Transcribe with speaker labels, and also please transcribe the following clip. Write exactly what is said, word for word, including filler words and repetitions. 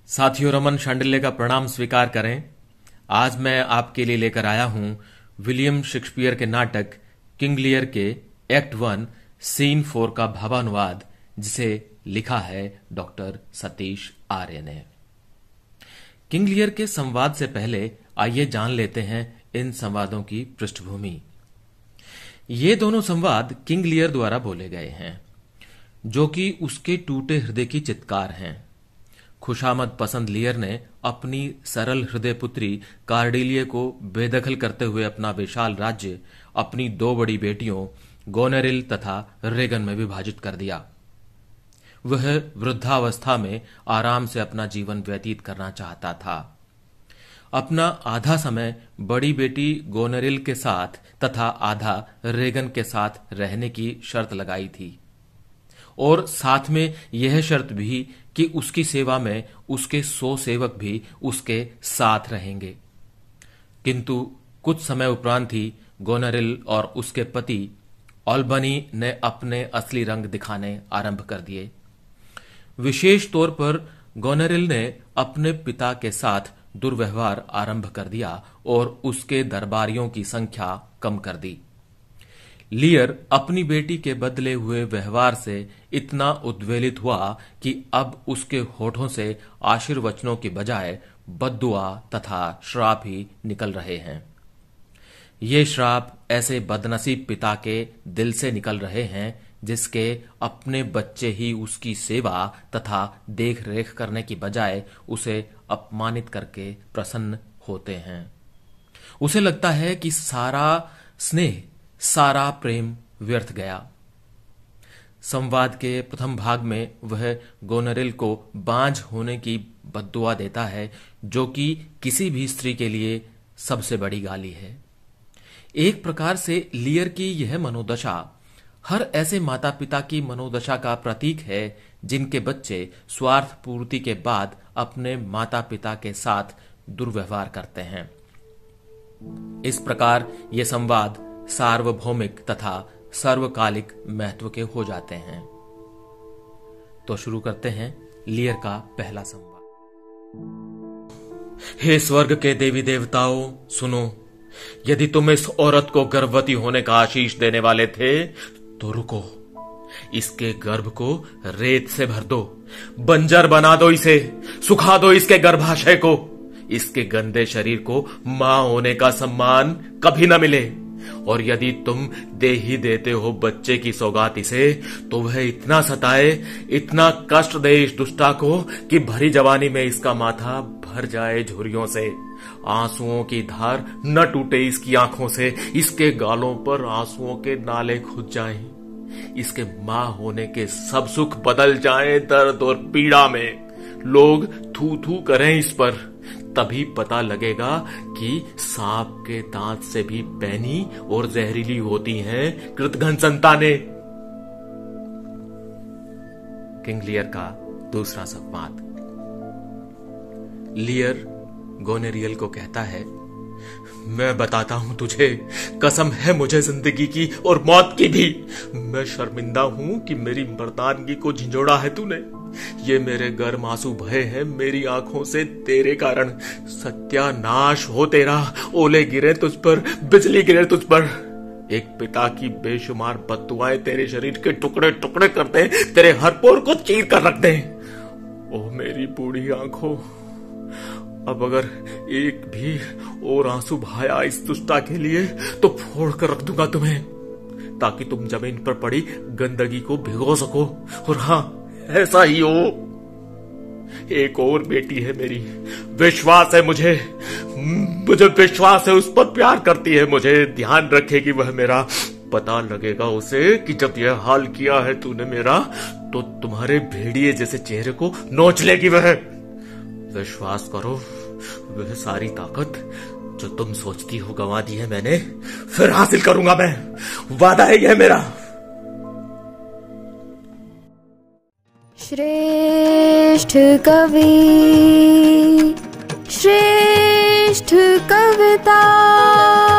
Speaker 1: साथियों, रमन शांडिल्य का प्रणाम स्वीकार करें। आज मैं आपके लिए लेकर आया हूं विलियम शेक्सपियर के नाटक किंग लियर के एक्ट वन सीन फोर का भावानुवाद, जिसे लिखा है डॉक्टर सतीश आर्य ने। किंग लियर के संवाद से पहले आइए जान लेते हैं इन संवादों की पृष्ठभूमि। ये दोनों संवाद किंग लियर द्वारा बोले गए हैं, जो कि उसके टूटे हृदय की चित्कार हैं। खुशामद पसंद लियर ने अपनी सरल हृदय पुत्री कार्डेलिया को बेदखल करते हुए अपना विशाल राज्य अपनी दो बड़ी बेटियों गोनेरिल तथा रेगन में विभाजित कर दिया। वह वृद्धावस्था में आराम से अपना जीवन व्यतीत करना चाहता था। अपना आधा समय बड़ी बेटी गोनेरिल के साथ तथा आधा रेगन के साथ रहने की शर्त लगाई थी, और साथ में यह शर्त भी कि उसकी सेवा में उसके सौ सेवक भी उसके साथ रहेंगे। किंतु कुछ समय उपरांत ही गोनेरिल और उसके पति ऑल्बनी ने अपने असली रंग दिखाने आरंभ कर दिए। विशेष तौर पर गोनेरिल ने अपने पिता के साथ दुर्व्यवहार आरंभ कर दिया और उसके दरबारियों की संख्या कम कर दी। लियर अपनी बेटी के बदले हुए व्यवहार से इतना उद्वेलित हुआ कि अब उसके होठों से आशीर्वचनों की बजाय बद्दुआ तथा श्राप ही निकल रहे हैं। ये श्राप ऐसे बदनसीब पिता के दिल से निकल रहे हैं जिसके अपने बच्चे ही उसकी सेवा तथा देख रेख करने की बजाय उसे अपमानित करके प्रसन्न होते हैं। उसे लगता है कि सारा स्नेह, सारा प्रेम व्यर्थ गया। संवाद के प्रथम भाग में वह गोनेरिल को बांझ होने की बद्दुआ देता है, जो कि किसी भी स्त्री के लिए सबसे बड़ी गाली है। एक प्रकार से लियर की यह मनोदशा हर ऐसे माता पिता की मनोदशा का प्रतीक है जिनके बच्चे स्वार्थ पूर्ति के बाद अपने माता पिता के साथ दुर्व्यवहार करते हैं। इस प्रकार ये संवाद सार्वभौमिक तथा सर्वकालिक महत्व के हो जाते हैं। तो शुरू करते हैं लियर का पहला संवाद। हे स्वर्ग के देवी देवताओं, सुनो, यदि तुम इस औरत को गर्भवती होने का आशीष देने वाले थे तो रुको, इसके गर्भ को रेत से भर दो, बंजर बना दो, इसे सुखा दो, इसके गर्भाशय को। इसके गंदे शरीर को मां होने का सम्मान कभी न मिले। और यदि तुम दे ही देते हो बच्चे की सौगात इसे, तो वह इतना सताए, इतना कष्ट दे इस दुष्टा को कि भरी जवानी में इसका माथा भर जाए झुर्रियों से। आंसुओं की धार न टूटे इसकी आंखों से, इसके गालों पर आंसुओं के नाले खुद जाएं। इसके मां होने के सब सुख बदल जाएं दर्द और पीड़ा में। लोग थू थू करें इस पर, तभी पता लगेगा कि सांप के दांत से भी पैनी और जहरीली होती हैं कृतघ्न संतानें। किंग लियर का दूसरा संवाद। लियर गोनेरियल को कहता है, मैं बताता हूं तुझे, कसम है मुझे जिंदगी की और मौत की भी। मैं शर्मिंदा हूं कि मेरी मर्दानगी को झिंझोड़ा है तूने। ये मेरे गर्म आंसू बहे हैं मेरी आंखों से तेरे कारण। सत्यानाश हो तेरा, ओले गिरे तुझ पर, बिजली गिरे तुझ पर। एक पिता की बेशुमार बद्दुआएं तेरे शरीर के टुकड़े टुकड़े कर दें, तेरे हर पोर को चीर कर रख दें। ओ मेरी बूढ़ी आंखों, अब अगर एक भी और आंसू बहाया इस दुष्टा के लिए तो फोड़ कर रख दूंगा तुम्हें, ताकि तुम जमीन पर पड़ी गंदगी को भिगो सको। और हां, ऐसा ही हो। एक और बेटी है मेरी, विश्वास है मुझे, मुझे विश्वास है उस पर प्यार करती है मुझे। ध्यान रखेगी वह मेरा। पता लगेगा उसे कि जब यह हाल किया है तूने मेरा, तो तुम्हारे भेड़िए जैसे चेहरे को नोच लेगी वह। विश्वास करो, वह सारी ताकत जो तुम सोचती हो गंवा दी है मैंने, फिर हासिल करूंगा मैं। वादा है यह मेरा।
Speaker 2: श्रेष्ठ कवि, श्रेष्ठ कविता।